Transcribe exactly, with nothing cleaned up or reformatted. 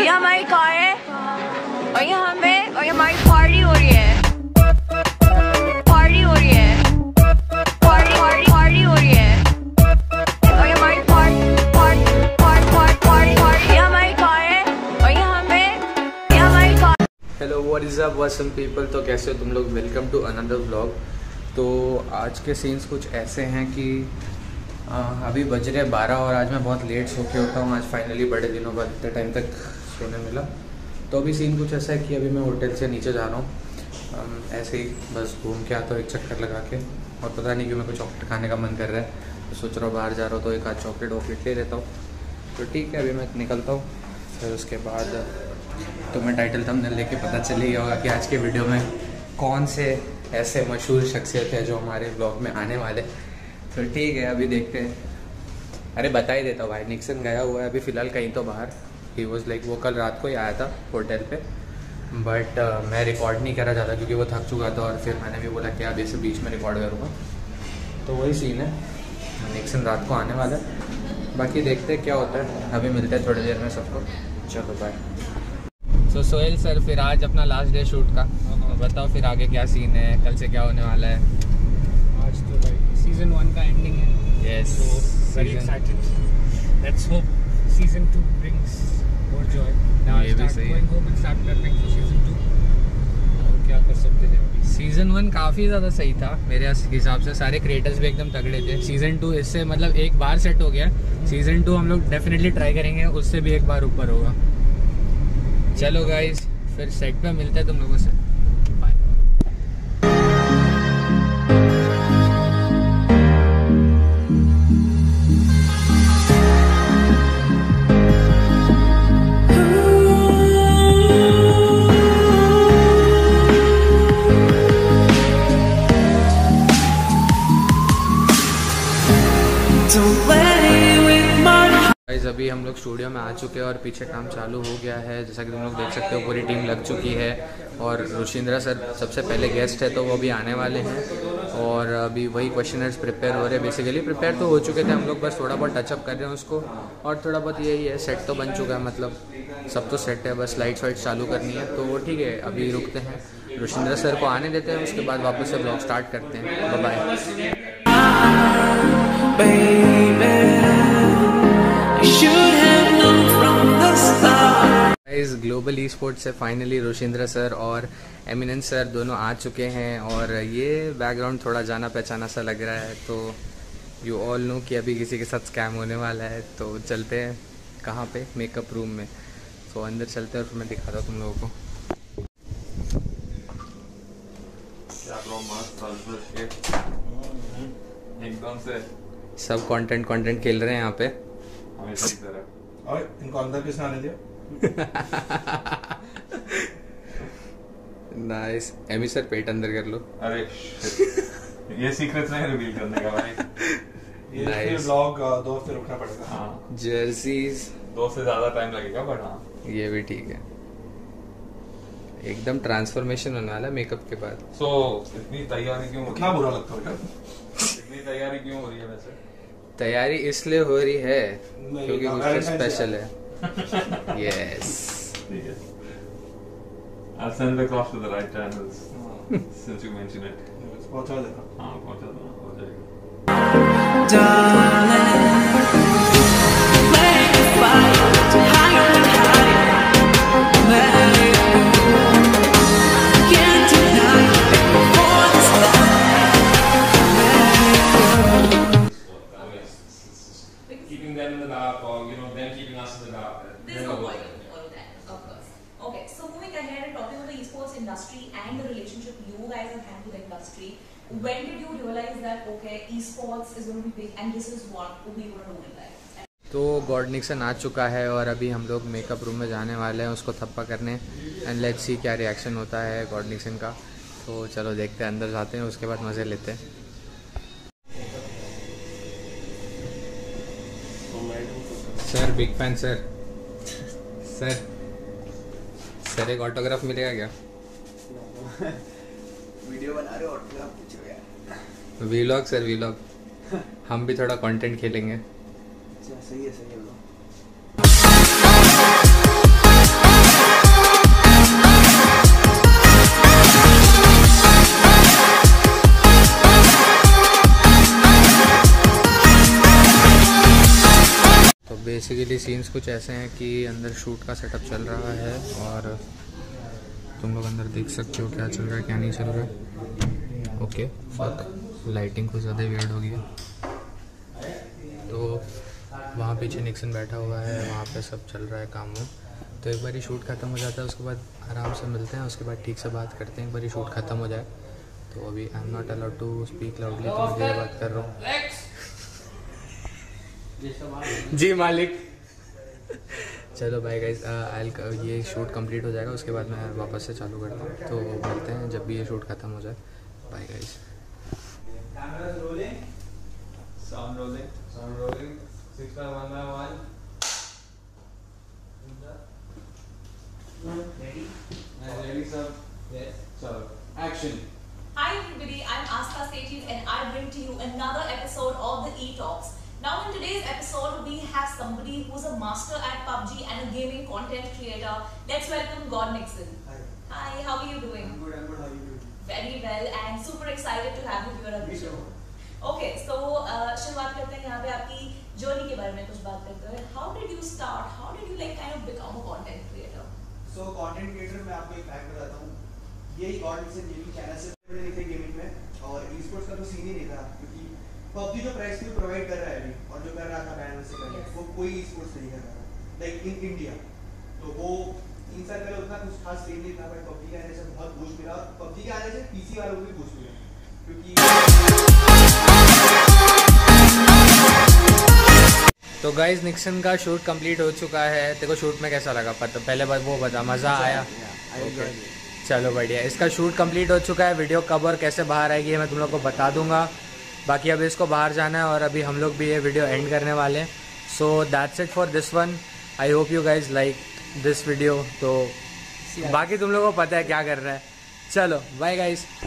ये हमारी कार है और ये हमें और ये हमारी पार्टी हो रही है, पार्टी हो रही है, पार्टी पार्टी पार्टी हो रही है और ये हमारी party party party party party ये हमारी कार है और ये हमें ये हमारी car. Hello what is up what's up people, तो कैसे हो तुम लोग। Welcome to another vlog. तो आज के सीन्स कुछ ऐसे हैं कि आ, अभी बज रहे बारह और आज मैं बहुत लेट सो के उठा हूँ। आज फाइनली बड़े दिनों बाद इतने टाइम तक सोने मिला। तो अभी सीन कुछ ऐसा है कि अभी मैं होटल से नीचे जा रहा हूँ, ऐसे ही बस घूम के आता हूँ एक चक्कर लगा के, और पता नहीं क्यों मेरे को चॉकलेट खाने का मन कर रहा है। तो सोच रहा हूँ बाहर जा रहा हूँ तो एक आध चॉकलेट वॉकलेट ले लेता हूँ। तो ठीक है, अभी मैं निकलता हूँ। फिर उसके बाद तो मैं टाइटल थंबनेल लेके पता चल ही होगा कि आज के वीडियो में कौन से ऐसे मशहूर शख्सियत है जो हमारे ब्लॉग में आने वाले। तो ठीक है, अभी देखते हैं। अरे बता ही देता हूँ भाई, निक्सन गया हुआ है अभी फ़िलहाल कहीं तो बाहर। ही वॉज लाइक वो कल रात को ही आया था होटल पे, बट uh, मैं रिकॉर्ड नहीं करा ज़्यादा क्योंकि वो थक चुका था। और फिर मैंने भी बोला कि अब इसे बीच में रिकॉर्ड करूँगा। तो वही सीन है, निक्सन रात को आने वाला है। बाकी देखते हैं क्या होता है, अभी मिलते हैं थोड़ी देर में सबको। चलो बाय। सो सोहेल सर, फिर आज अपना लास्ट डे शूट का, तो बताओ फिर आगे क्या सीन है, कल से क्या होने वाला है। आज तो भाई सीजन वन का एंडिंग है। Yes, so very excited. Let's hope season two brings more joy. Now I start going home and start preparing for season two. और क्या कर सकते हैं अभी। सीजन वन काफ़ी ज़्यादा सही था मेरे हिसाब से, सारे क्रिएटर्स भी एकदम तगड़े थे। सीजन टू इससे मतलब एक बार सेट हो गया। सीजन टू हम लोग डेफिनेटली ट्राई करेंगे, उससे भी एक बार ऊपर होगा। चलो गाइज, फिर सेट पे मिलते हैं तुम लोगों से। बाय। अभी हम लोग स्टूडियो में आ चुके हैं और पीछे काम चालू हो गया है। जैसा कि तुम लोग देख सकते हो पूरी टीम लग चुकी है। और रुशिंद्रा सर सबसे पहले गेस्ट है तो वो भी आने वाले हैं। और अभी वही क्वेश्चनर्स प्रिपेयर हो रहे हैं। बेसिकली प्रिपेयर तो हो चुके थे हम लोग, बस थोड़ा बहुत टचअप कर रहे हैं उसको। और थोड़ा बहुत यही है, सेट तो बन चुका है, मतलब सब तो सेट है, बस लाइट्स वाइट्स चालू करनी है। तो वो ठीक है, अभी रुकते हैं, रुशिंद्रा सर को आने देते हैं, उसके बाद वापस से ब्लॉग स्टार्ट करते हैं। बाय। इस ग्लोबल ई स्पोर्ट्स से फाइनली रुशिंद्रा सर और एमिनेंस सर दोनों आ चुके हैं। और ये बैकग्राउंड थोड़ा जाना पहचाना सा लग रहा है, तो यू ऑल नो कि अभी किसी के साथ स्कैम होने वाला है। तो चलते हैं कहाँ पे, मेकअप रूम में। तो अंदर चलते हैं और फिर मैं दिखाता हूँ तुम लोगों को। एकदम से सब कंटेंट कंटेंट खेल रहे हैं यहाँ पे। और इनको अंदर किसने आने दिया? नाइस। एमी सर पेट अंदर कर लो। अरे ये सीक्रेट्स नहीं रिवील करने का भाई। ये फिर व्लॉग दो हफ्ते रुकना पड़ेगा। हाँ, जर्सीज दो से ज्यादा टाइम लगेगा, बट हाँ ये भी ठीक है। एकदम ट्रांसफॉर्मेशन होने वाला है मेकअप के बाद। सो so, इतनी तैयारी क्यों? इतना बुरा लगता है क्या? इतनी तैयारी क्यों हो रही है वैसे? तैयारी इसलिए हो रही है क्योंकि कुछ स्पेशल है। Yes. I'll send it across to the right channels since you mentioned it. पहुंचा देना। हाँ पहुंचा देना, हो जाएगा। Keeping them in the dark, or you know, them keeping us in the dark. There's no point in all of that, of course. Okay, so moving ahead and talking about the esports industry and the relationship you guys have had with the industry, when did you realize that okay, esports is going to be big and this is what we want to do in life? तो God Nixon आ चुका है और अभी हम लोग makeup room में जाने वाले हैं उसको थप्पा करने। एंड लेट्स सी क्या रिएक्शन होता है गॉड निक्सन का। तो चलो देखते हैं, अंदर जाते हैं, उसके बाद मज़े लेते हैं। Sir big fan sir. Sir sir एक ऑटोग्राफ मिलेगा क्या? वीडियो बना रहे हो, ऑटोग्राफ पूछो यार। Vlog sir, vlog. हम भी थोड़ा कंटेंट खेलेंगे। अच्छा सही है, सही है। बेसिकली सीन्स कुछ ऐसे हैं कि अंदर शूट का सेटअप चल रहा है और तुम लोग अंदर देख सकते हो क्या चल रहा है क्या नहीं चल रहा है। ओके फक लाइटिंग कुछ ज़्यादा वियर्ड हो गई है। तो वहाँ पीछे निक्सन बैठा हुआ है, वहाँ पे सब चल रहा है काम में। तो एक बार ही शूट ख़त्म हो जाता है, उसके बाद आराम से मिलते हैं, उसके बाद ठीक से बात करते हैं। एक बार ही शूट ख़त्म हो जाए। तो अभी I am not allowed to speak loudly, तो मैं ये बात कर रहा हूँ। जी मालिक। चलो बाय गाइस, आई ये शूट कंप्लीट हो जाएगा, उसके बाद मैं वापस से चालू करता हूँ। तो मिलते हैं जब भी ये शूट ख़त्म हो जाए। Bye guys. Cameras rolling, sound rolling, sound rolling, six by one by one. Ready? Ready, sir? Yes. So, action. Hi everybody, I'm Astha Sethi and I bring to you another episode of the E-Talks. Now in today's episode, we have somebody who's a master at P U B G and a gaming content creator. Let's welcome God Nixon. Hi. Hi, how are you doing? I'm good, I'm good. How are you doing? Very well and super excited to have you here on the Me show. too. Okay, so uh, शुरुआत करते हैं यहाँ पे आपकी journey के बारे में कुछ बात करते हैं. How did you start? How did you like kind of become a content creator? So content creator मैं आपको एक फैक्ट बताता हूँ. यही गॉड निक्सन गेमिंग चैनल से मैंने लिखे गेमिंग में और ई-स्पोर्ट्स का तो सीन ही नहीं था क्योंकि पबजी जो प्राइस भी प्रोवाइड कर रहा है अभी और जो कर रहा था बैन से पहले वो कोई ई-स्पोर्ट्स नहीं कर रहा था लाइक इन इंडिया. तो वो तीन साल पहले उतना कुछ खास सीन नहीं था, बट पबजी के आने से बहुत बूस्ट मिला और पबजी के आने से पीसी वालों को भी बूस्ट मिला क्योंकि तो गाइस निक्सन का शूट कंप्लीट हो चुका है। तेरे को शूट में कैसा लगा? पता पहले बात वो बता, मज़ा आया? okay. चलो बढ़िया। इसका शूट कंप्लीट हो चुका है। वीडियो कब और कैसे बाहर आएगी ये मैं तुम लोग को बता दूंगा। बाकी अब इसको बाहर जाना है और अभी हम लोग भी ये वीडियो एंड करने वाले हैं। So that's it for this one. I hope you guys like this video. तो बाकी तुम लोगों को पता है क्या कर रहा है। चलो बाय गाइज।